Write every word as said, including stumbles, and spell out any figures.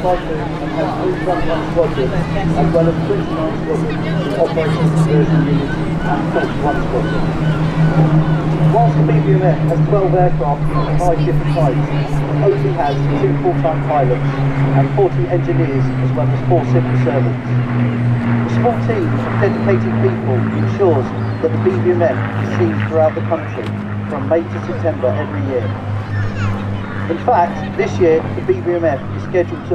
Typhoon and has three frontline squadrons, as well as twenty-nine squadrons with operational conversion units and forty-one squadrons. Whilst the B B M F has twelve aircraft of five different types, it only has two full-time pilots and forty engineers as well as four civil servants. The small team of dedicated people ensures that the B B M F is seen throughout the country from May to September every year. In fact, this year the B B M F is scheduled to